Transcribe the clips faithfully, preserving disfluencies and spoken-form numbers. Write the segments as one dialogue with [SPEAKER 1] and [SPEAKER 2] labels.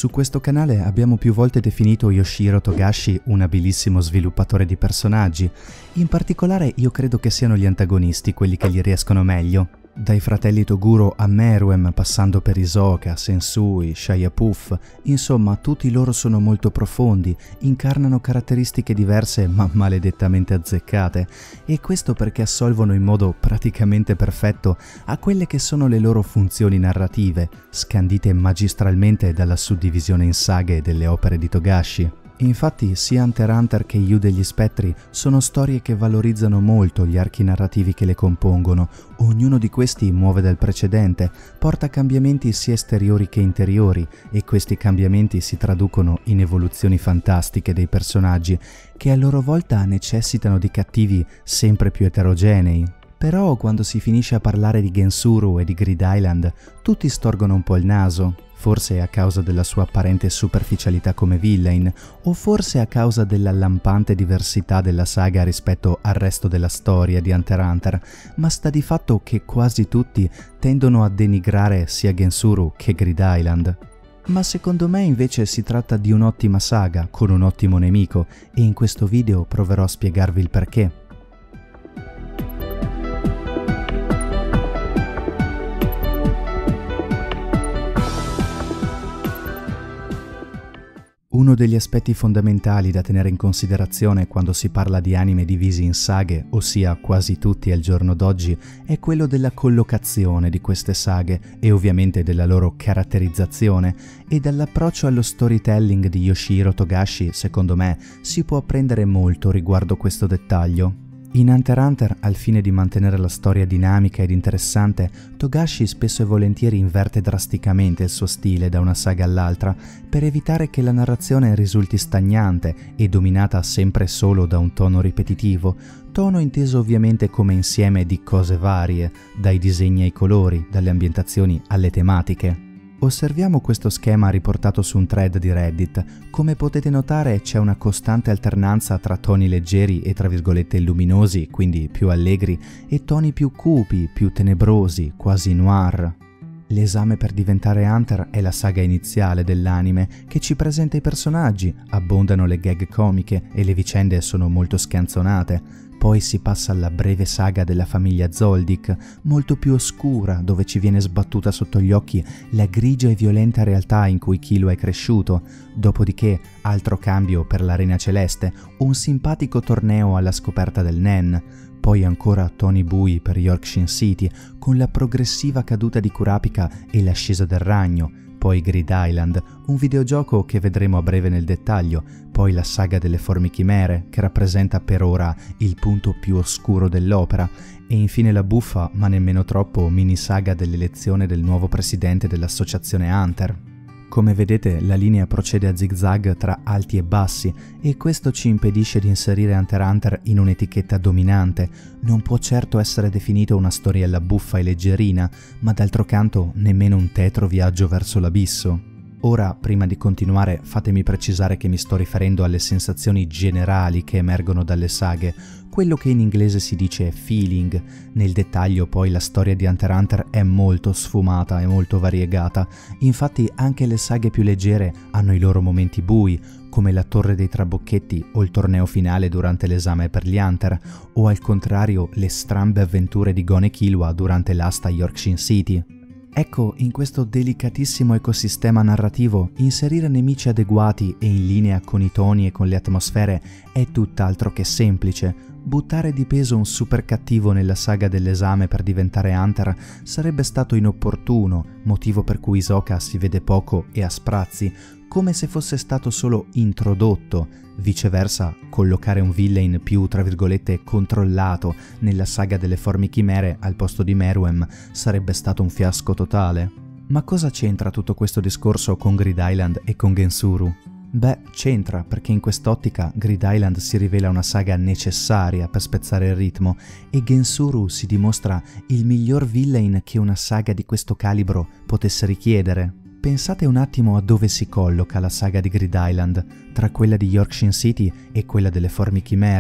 [SPEAKER 1] Su questo canale abbiamo più volte definito Yoshihiro Togashi un abilissimo sviluppatore di personaggi. In particolare io credo che siano gli antagonisti quelli che gli riescono meglio. Dai fratelli Toguro a Meruem, passando per Hisoka, Sensui, Shia Puff, insomma tutti loro sono molto profondi, incarnano caratteristiche diverse ma maledettamente azzeccate, e questo perché assolvono in modo praticamente perfetto a quelle che sono le loro funzioni narrative, scandite magistralmente dalla suddivisione in saghe delle opere di Togashi. Infatti sia Hunter x Hunter che Yu degli Spettri sono storie che valorizzano molto gli archi narrativi che le compongono, ognuno di questi muove dal precedente, porta cambiamenti sia esteriori che interiori, e questi cambiamenti si traducono in evoluzioni fantastiche dei personaggi, che a loro volta necessitano di cattivi sempre più eterogenei. Però quando si finisce a parlare di Gensuru e di Grid Island, tutti storgono un po' il naso. Forse a causa della sua apparente superficialità come villain, o forse a causa della lampante diversità della saga rispetto al resto della storia di Hunter x Hunter, ma sta di fatto che quasi tutti tendono a denigrare sia Gensuru che Grid Island. Ma secondo me invece si tratta di un'ottima saga, con un ottimo nemico, e in questo video proverò a spiegarvi il perché. Uno degli aspetti fondamentali da tenere in considerazione quando si parla di anime divisi in saghe, ossia quasi tutti al giorno d'oggi, è quello della collocazione di queste saghe e ovviamente della loro caratterizzazione, e dall'approccio allo storytelling di Yoshihiro Togashi, secondo me, si può apprendere molto riguardo questo dettaglio. In Hunter x Hunter, al fine di mantenere la storia dinamica ed interessante, Togashi spesso e volentieri inverte drasticamente il suo stile da una saga all'altra per evitare che la narrazione risulti stagnante e dominata sempre solo da un tono ripetitivo, tono inteso ovviamente come insieme di cose varie, dai disegni ai colori, dalle ambientazioni alle tematiche. Osserviamo questo schema riportato su un thread di Reddit. Come potete notare c'è una costante alternanza tra toni leggeri e tra virgolette luminosi, quindi più allegri, e toni più cupi, più tenebrosi, quasi noir. L'esame per diventare Hunter è la saga iniziale dell'anime, che ci presenta i personaggi, abbondano le gag comiche e le vicende sono molto scanzonate. Poi si passa alla breve saga della famiglia Zoldyck, molto più oscura, dove ci viene sbattuta sotto gli occhi la grigia e violenta realtà in cui Killua è cresciuto. Dopodiché, altro cambio per l'Arena Celeste, un simpatico torneo alla scoperta del Nen. Poi ancora toni bui per Yorkshire City, con la progressiva caduta di Kurapika e l'ascesa del ragno. Poi Grid Island, un videogioco che vedremo a breve nel dettaglio, poi la saga delle Formi Chimere, che rappresenta per ora il punto più oscuro dell'opera, e infine la buffa, ma nemmeno troppo, mini-saga dell'elezione del nuovo presidente dell'associazione Hunter. Come vedete, la linea procede a zigzag tra alti e bassi, e questo ci impedisce di inserire Hunter x Hunter in un'etichetta dominante. Non può certo essere definito una storiella buffa e leggerina, ma d'altro canto nemmeno un tetro viaggio verso l'abisso. Ora, prima di continuare, fatemi precisare che mi sto riferendo alle sensazioni generali che emergono dalle saghe, quello che in inglese si dice feeling. Nel dettaglio poi la storia di Hunter x Hunter è molto sfumata e molto variegata, infatti anche le saghe più leggere hanno i loro momenti bui, come la Torre dei Trabocchetti o il torneo finale durante l'esame per gli Hunter, o al contrario le strambe avventure di Gon e Killua durante l'asta a Yorkshire City. Ecco, in questo delicatissimo ecosistema narrativo, inserire nemici adeguati e in linea con i toni e con le atmosfere è tutt'altro che semplice. Buttare di peso un super cattivo nella saga dell'esame per diventare Hunter sarebbe stato inopportuno, motivo per cui Hisoka si vede poco e a sprazzi, come se fosse stato solo introdotto. Viceversa, collocare un villain più, tra virgolette, controllato nella saga delle Formi Chimere al posto di Meruem sarebbe stato un fiasco totale. Ma cosa c'entra tutto questo discorso con Grid Island e con Gensuru? Beh, c'entra perché in quest'ottica Grid Island si rivela una saga necessaria per spezzare il ritmo e Gensuru si dimostra il miglior villain che una saga di questo calibro potesse richiedere. Pensate un attimo a dove si colloca la saga di Grid Island, tra quella di Yorkshire City e quella delle Formi Chimere.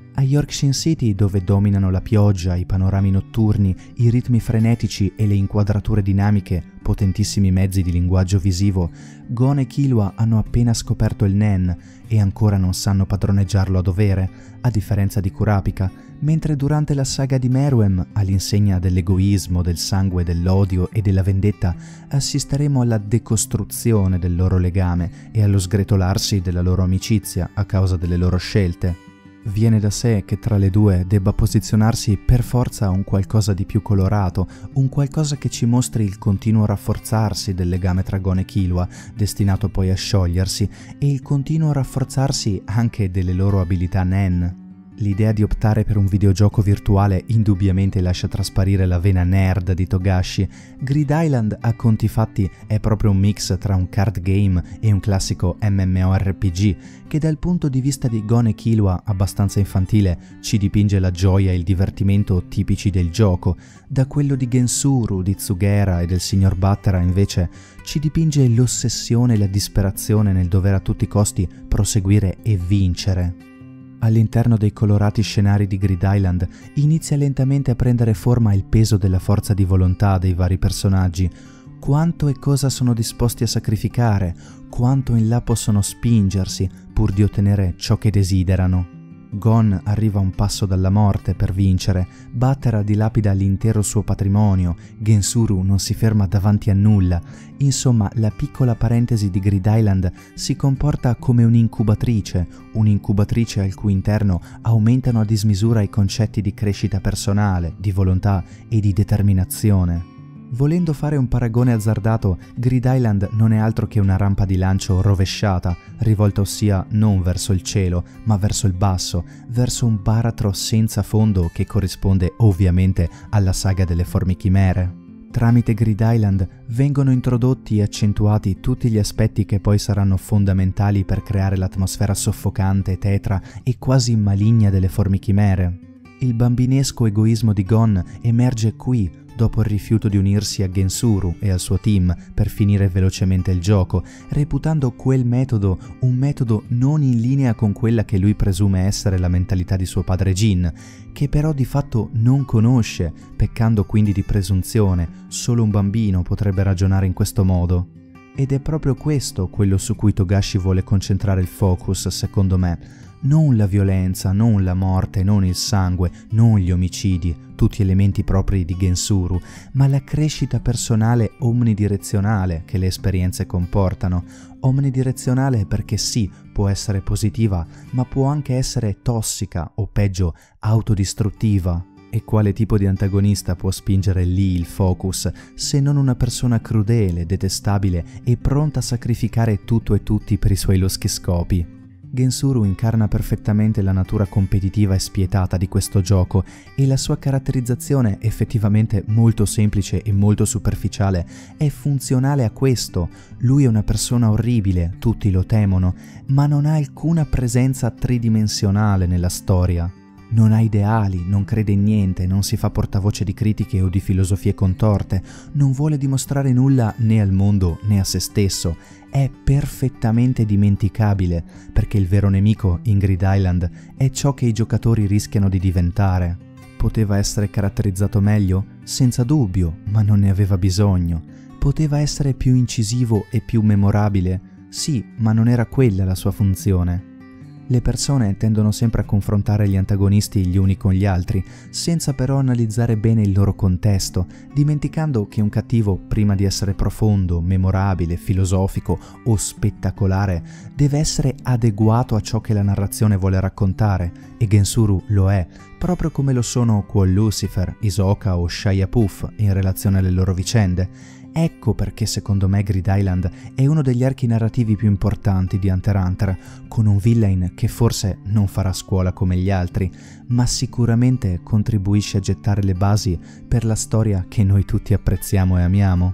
[SPEAKER 1] A Yorkshire City, dove dominano la pioggia, i panorami notturni, i ritmi frenetici e le inquadrature dinamiche, potentissimi mezzi di linguaggio visivo, Gon e Killua hanno appena scoperto il Nen e ancora non sanno padroneggiarlo a dovere, a differenza di Kurapika, mentre durante la saga di Meruem, all'insegna dell'egoismo, del sangue, dell'odio e della vendetta, assisteremo alla decostruzione del loro legame e allo sgretolarsi della loro amicizia a causa delle loro scelte. Viene da sé che tra le due debba posizionarsi per forza un qualcosa di più colorato, un qualcosa che ci mostri il continuo rafforzarsi del legame tra Gon e Killua, destinato poi a sciogliersi, e il continuo rafforzarsi anche delle loro abilità Nen. L'idea di optare per un videogioco virtuale indubbiamente lascia trasparire la vena nerd di Togashi. Grid Island, a conti fatti, è proprio un mix tra un card game e un classico MMORPG, che dal punto di vista di Gon e Killua, abbastanza infantile, ci dipinge la gioia e il divertimento tipici del gioco. Da quello di Gensuru, di Tsugera e del signor Battera, invece, ci dipinge l'ossessione e la disperazione nel dover a tutti i costi proseguire e vincere. All'interno dei colorati scenari di Grid Island inizia lentamente a prendere forma il peso della forza di volontà dei vari personaggi, quanto e cosa sono disposti a sacrificare, quanto in là possono spingersi pur di ottenere ciò che desiderano. Gon arriva a un passo dalla morte per vincere, Battera dilapida l'intero suo patrimonio, Gensuru non si ferma davanti a nulla. Insomma, la piccola parentesi di Grid Island si comporta come un'incubatrice, un'incubatrice al cui interno aumentano a dismisura i concetti di crescita personale, di volontà e di determinazione. Volendo fare un paragone azzardato, Grid Island non è altro che una rampa di lancio rovesciata, rivolta ossia non verso il cielo, ma verso il basso, verso un baratro senza fondo che corrisponde ovviamente alla saga delle Formichimere. Tramite Grid Island vengono introdotti e accentuati tutti gli aspetti che poi saranno fondamentali per creare l'atmosfera soffocante, tetra e quasi maligna delle Formichimere. Il bambinesco egoismo di Gon emerge qui, dopo il rifiuto di unirsi a Gensuru e al suo team per finire velocemente il gioco, reputando quel metodo un metodo non in linea con quella che lui presume essere la mentalità di suo padre Jin, che però di fatto non conosce, peccando quindi di presunzione. Solo un bambino potrebbe ragionare in questo modo. Ed è proprio questo quello su cui Togashi vuole concentrare il focus, secondo me. Non la violenza, non la morte, non il sangue, non gli omicidi, tutti elementi propri di Gensuru, ma la crescita personale omnidirezionale che le esperienze comportano. Omnidirezionale perché sì, può essere positiva, ma può anche essere tossica o peggio, autodistruttiva. E quale tipo di antagonista può spingere lì il focus, se non una persona crudele, detestabile e pronta a sacrificare tutto e tutti per i suoi loschi scopi? Gensuru incarna perfettamente la natura competitiva e spietata di questo gioco, e la sua caratterizzazione, effettivamente molto semplice e molto superficiale, è funzionale a questo. Lui è una persona orribile, tutti lo temono, ma non ha alcuna presenza tridimensionale nella storia. Non ha ideali, non crede in niente, non si fa portavoce di critiche o di filosofie contorte, non vuole dimostrare nulla né al mondo né a se stesso. È perfettamente dimenticabile, perché il vero nemico in Grid Island è ciò che i giocatori rischiano di diventare. Poteva essere caratterizzato meglio? Senza dubbio, ma non ne aveva bisogno. Poteva essere più incisivo e più memorabile? Sì, ma non era quella la sua funzione. Le persone tendono sempre a confrontare gli antagonisti gli uni con gli altri, senza però analizzare bene il loro contesto, dimenticando che un cattivo, prima di essere profondo, memorabile, filosofico o spettacolare, deve essere adeguato a ciò che la narrazione vuole raccontare, e Gensuru lo è, proprio come lo sono Qual Lucifer, Hisoka o Shia Puff in relazione alle loro vicende. Ecco perché secondo me Grid Island è uno degli archi narrativi più importanti di Hunter x Hunter, con un villain che forse non farà scuola come gli altri, ma sicuramente contribuisce a gettare le basi per la storia che noi tutti apprezziamo e amiamo.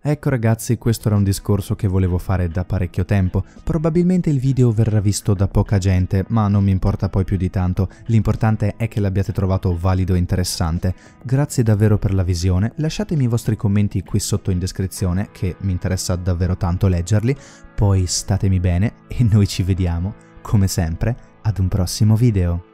[SPEAKER 1] Ecco ragazzi, questo era un discorso che volevo fare da parecchio tempo. Probabilmente il video verrà visto da poca gente, ma non mi importa poi più di tanto. L'importante è che l'abbiate trovato valido e interessante. Grazie davvero per la visione, lasciatemi i vostri commenti qui sotto in descrizione, che mi interessa davvero tanto leggerli. Poi statemi bene e noi ci vediamo, come sempre, ad un prossimo video.